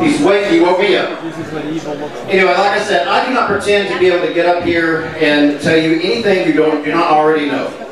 He's awake, he woke me up. Anyway, like I said, I do not pretend to be able to get up here and tell you anything you do not already know.